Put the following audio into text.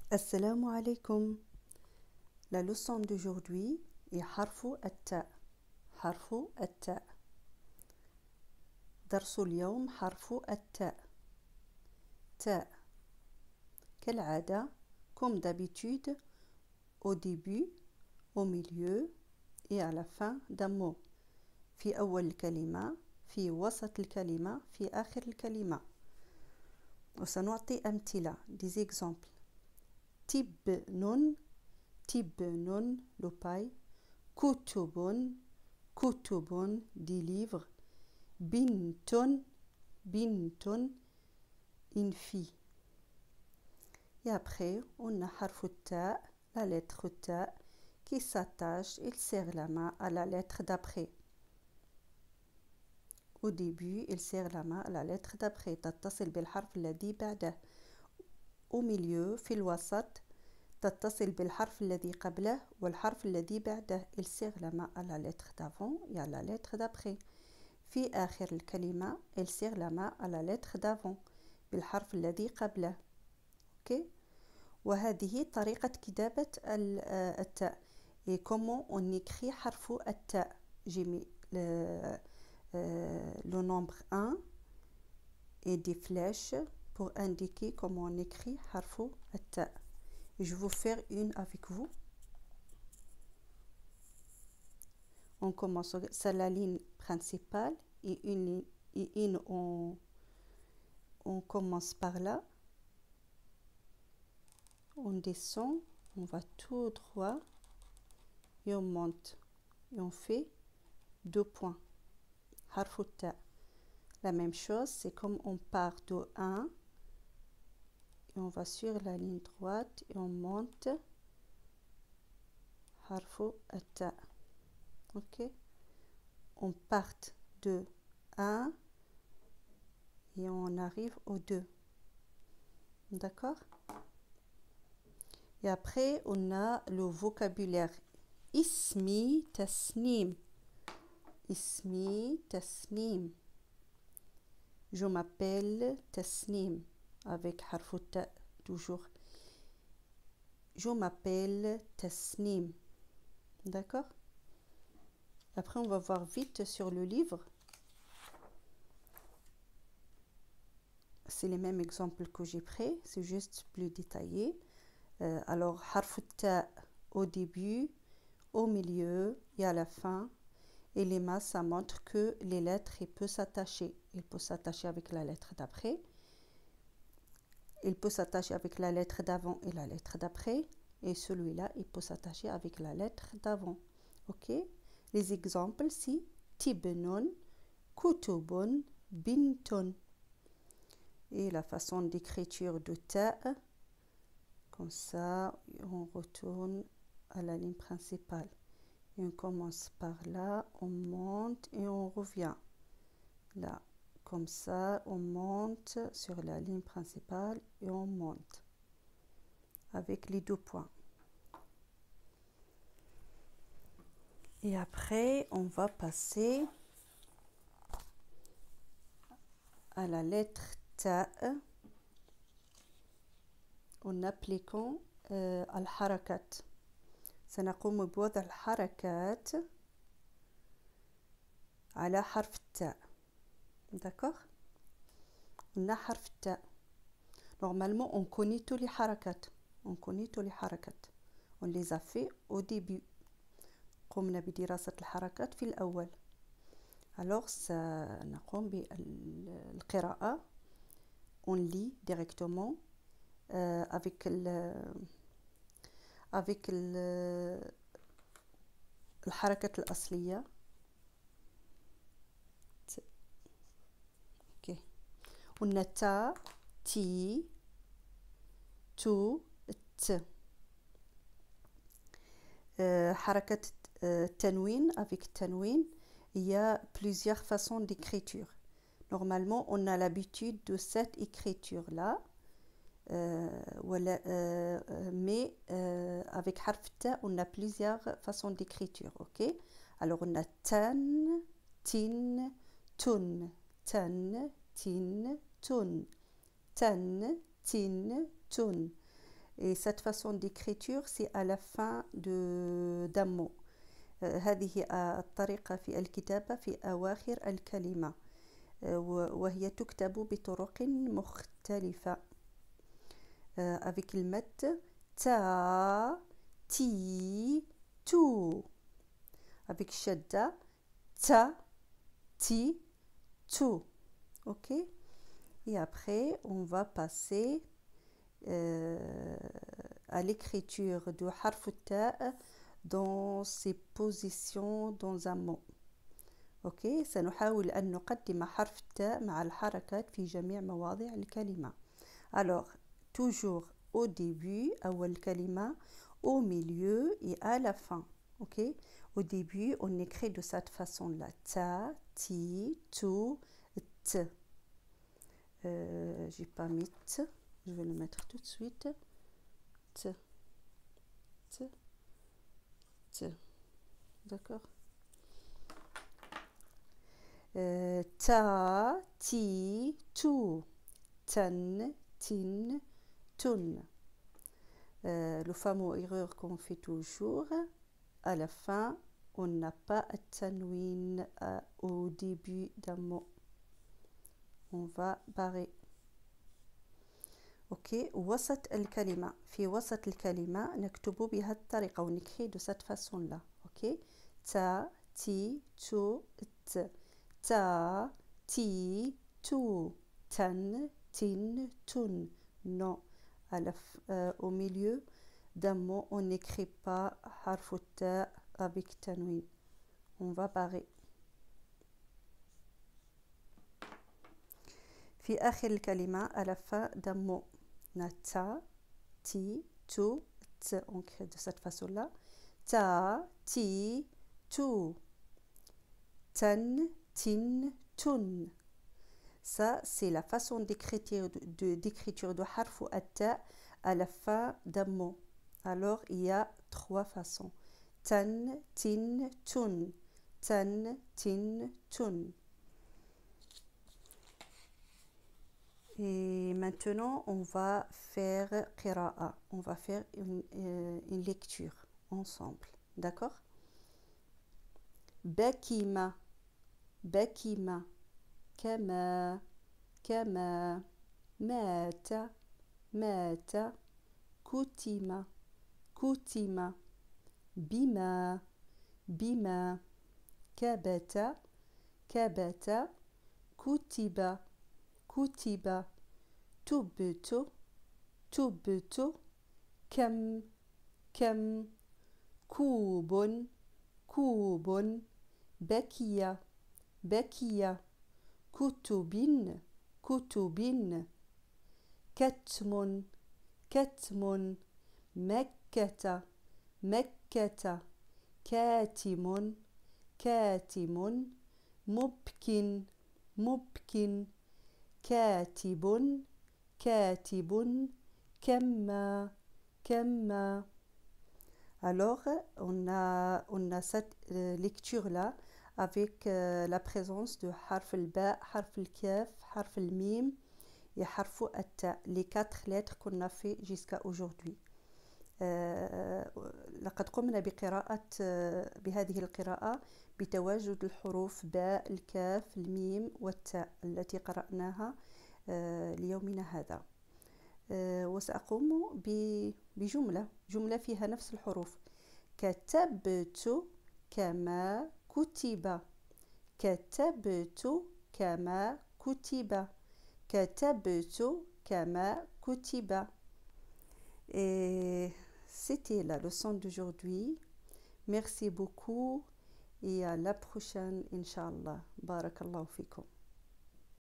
Assalamu alaikum. La leçon d'aujourd'hui est harfu at-ta. harfu at-ta. درس اليوم حرف التاء. تاء. كالعادة, comme d'habitude, au début, au milieu et à la fin d'un mot. في أول الكلمة, في وسط الكلمة, في آخر الكلمة. وسنعطي أمثلة, des exemples. تبن, تبن, le paille. كتب, كتب, des livres. بنت, بنت, une fille. Et après, on a harf ta, la lettre ta, qui s'attache, il serre la main à la lettre d'après. Au début, il serre la main à la lettre d'après. تتصل بالحرف الذي بعده. Au milieu, في الوسط, تتصل بالحرف الذي قبله والحرف الذي بعده. Il serre la main à la lettre d'avant et à la lettre d'après. في آخر الكلمة, il serre la main à la lettre d'avant بالحرف الذي قبله. Okay. وهذه طريقة كتابة التاء. Et comment on écrit حرف التاء. J'ai mis le nombre 1 et des flèches pour indiquer comment on écrit حرف التاء. Je vais vous faire une avec vous. On commence, c'est la ligne principale et une on commence par là. On descend, on va tout droit et on monte. Et on fait 2 points. حرف التاء. La même chose, c'est comme on part de 1 et on va sur la ligne droite et on monte. حرف التاء. Ok. On part de 1 et on arrive au 2. D'accord? Et après, on a le vocabulaire. Ismi tasnim. Ismi tasnim. Je m'appelle Tasnim. Avec harf ta toujours. Je m'appelle Tasnim. D'accord? Après, on va voir vite sur le livre. C'est les mêmes exemples que j'ai pris. C'est juste plus détaillé. Alors, harf ta au début, au milieu et à la fin. Et les mains, ça montre que les lettres, il peut s'attacher. Il peut s'attacher avec la lettre d'après. Il peut s'attacher avec la lettre d'avant et la lettre d'après. Et celui-là, il peut s'attacher avec la lettre d'avant. Ok? Les exemples, c'est tibnun, kutubun, bintun. Et la façon d'écriture de ta, comme ça, on retourne à la ligne principale. Et on commence par là, on monte et on revient. Là, comme ça, on monte sur la ligne principale et on monte. Avec les 2 points. Et après, on va passer à la lettre ta en appliquant الحركات. سنقوم بوضع الحركات على حرف التاء. D'accord? On a حرف التاء. Normalement, on connaît tous les حركات. On connaît tous les حركات. On les a fait au début. قمنا بدراسة الحركات في الأول. Alors, سنقوم بالقراءة. On lit directement avec الحركة الأصلية. Okay. On a ta, ti, tu, t. حركة التنوين avec التنوين. Il y a plusieurs façons d'écriture. Normalement, on a l'habitude de cette écriture-là. Mais avec harf ta, on a plusieurs façons d'écriture. Ok? Alors, on a tan, tin, tun. Tan, tin, tun. Tan, tin, tun. Et cette façon d'écriture, c'est à la fin d'un mot. هذه الطريقة في الكتابة في أواخر الكلمة، وهي تكتب بطرق مختلفة. avec المد تا تي تو، avec الشدة تا ti tu. Ok, et après on va passer à l'écriture de harf ta dans ses positions dans un mot. اوكي، سنحاول أن نقدم حرف التاء مع الحركات في جميع مواضع الكلمة. alors toujours au début أول كلمة، au milieu et à la fin. ok, au début on écrit de cette façon là, ta ti tu t. j'ai pas mis t, je vais le mettre tout de suite. T t t, d'accord. ta ti tu tan tin tun. Le fameux erreur qu'on fait toujours, à la fin on n'a pas un tanwin au début d'un mot, on va barrer. اوكي، وسط الكلمة، في وسط الكلمة نكتب بهذه الطريقة ونكتب de cette façon là. اوكي، تا تي تو ت، تا تي تو تن تن تن. non, au milieu d'un mot on n'écrit pas حرف التاء avec tanwin, on va barrer. في آخر الكلمة à la fin d'un mot ta ti tu t, on crée de cette façon là, ta ti tu tan tin tun. Ça c'est la façon d'écriture de harf at-ta à la fin d'un mot. alors il y a 3 façons: tan tin tun, tan tin tun. Et maintenant, on va faire qira'a. On va faire une lecture ensemble. D'accord? Bakima, bakima, kama, kama, mata, mata, kutima, kutima, bima, bima, kabata, kabata, kutiba, kutiba, تبت تبت كم كم كوب كوب بكي بكي كتب كتب كتم كتم مكة مكة كاتم كاتم مبكٍ مبكٍ كاتب كاتب كما كما. alors on a cette lecture là avec la présence de harf al-ba, harf al-kaf, harf al-mim et harf at-ta, les 4 lettres qu'on a fait jusqu'à aujourd'hui. لقد قمنا بهذه القراءة بتواجد الحروف باء الكاف الميم والتاء التي قرأناها ليومنا هذا. وسأقوم جملة فيها نفس الحروف. كتبت كما كتب، كتبت كما كتب، كتبت كما كتب. Et c'était la leçon d'aujourd'hui. Merci beaucoup et à la prochaine, Inch'Allah. Barakallahu fikum.